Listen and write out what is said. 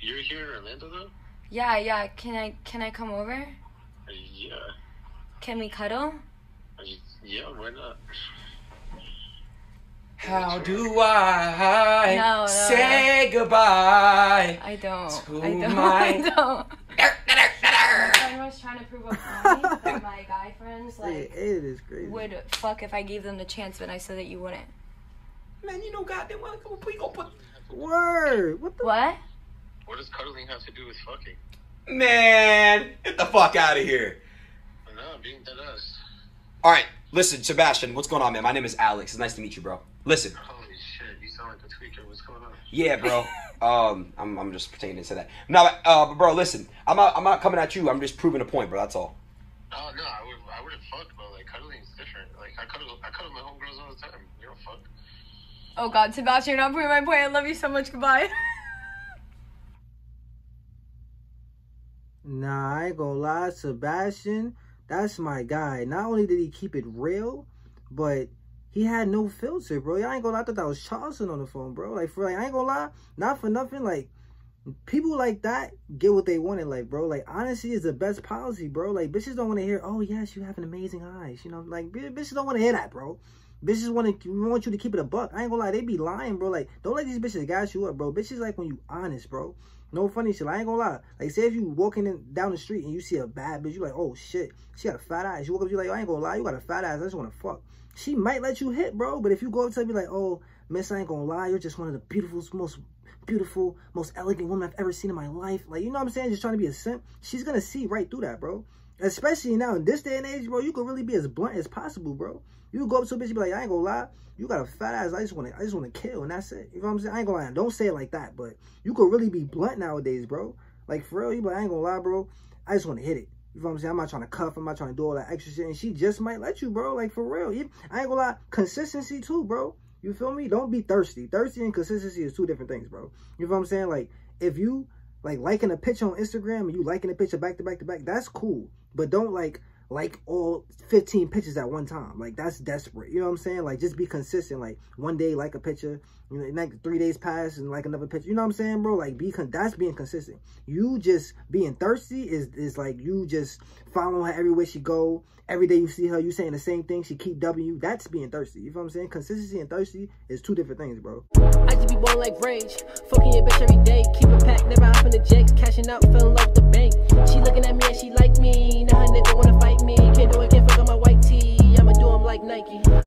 You're here in Orlando though? Yeah. Can I come over? Yeah. Can we cuddle? Yeah, why not? How do I No. say goodbye? I don't. To I don't. my- I don't. My friend was trying to prove a point that my guy friends It is crazy. would fuck if I gave them the chance, but I said that you wouldn't. Man, you know goddamn well, we gonna put... Word. What the? What? What does cuddling have to do with fucking? Man, get the fuck out of here. No, being dead ass. All right, listen, Sebastian, what's going on, man? My name is Alex. It's nice to meet you, bro. Listen. Holy shit, you sound like a tweaker. What's going on? Yeah, bro. I'm just pretending to say that. No, but bro, listen. I'm not coming at you. I'm just proving a point, bro. That's all. Oh no, I wouldn't fuck, but like cuddling is different. Like I cuddle my homegirls all the time. You don't fuck. Oh God, Sebastian, you're not proving my point. I love you so much. Goodbye. Nah, I ain't gonna lie, Sebastian, that's my guy. Not only did he keep it real, but he had no filter, bro. I ain't gonna lie, I thought that was Charleston on the phone, bro. Like, for like, I ain't gonna lie, not for nothing, like, people like that get what they want in life, bro. Like, honesty is the best policy, bro. Like, bitches don't want to hear, oh, yes, you have an amazing eyes. You know, like, bitches don't want to hear that, bro. Bitches want you to keep it a buck. I ain't gonna lie, they be lying, bro. Like, don't let these bitches gas you up, bro. Bitches like when you honest, bro. No funny shit. I ain't gonna lie. Like, say if you walking down the street and you see a bad bitch, you like, oh shit, she got a fat ass. You walk up, you like, I ain't gonna lie, you got a fat ass. I just wanna fuck. She might let you hit, bro. But if you go up to her and be like, oh, miss, I ain't gonna lie, you're just one of the most beautiful, most elegant women I've ever seen in my life. Like, you know what I'm saying? Just trying to be a simp. She's gonna see right through that, bro. Especially now in this day and age, bro, you could really be as blunt as possible, bro. You go up to a bitch and be like, I ain't gonna lie, you got a fat ass, I just wanna kill, and that's it. You know what I'm saying? I ain't gonna lie, don't say it like that, but you could really be blunt nowadays, bro. Like, for real, you be like, I ain't gonna lie, bro, I just wanna hit it. You know what I'm saying? I'm not trying to cuff, I'm not trying to do all that extra shit, and she just might let you, bro. Like, for real. I ain't gonna lie, consistency too, bro. You feel me? Don't be thirsty. Thirsty and consistency is two different things, bro. You know what I'm saying? Like, if you, like, liking a picture on Instagram and you liking a picture back to back to back, that's cool. But don't, like all 15 pictures at one time. Like, that's desperate. You know what I'm saying? Like, just be consistent. Like, one day like a picture, you know, like 3 days pass and like another picture. You know what I'm saying, bro? Like, that's being consistent. You just being thirsty is like you just following her everywhere she go. Every day you see her, you saying the same thing. She keep dubbing you. That's being thirsty. You know what I'm saying? Consistency and thirsty is two different things, bro. I just be born like rage. Fucking your bitch every day. Keep a pack, never hop in the jakes. Cashing out, fell in love with the bank. She looking at me and she like me. Now her nigga wanna fight me. Can't do it, can't fuck on my white tee. I'ma do him like Nike.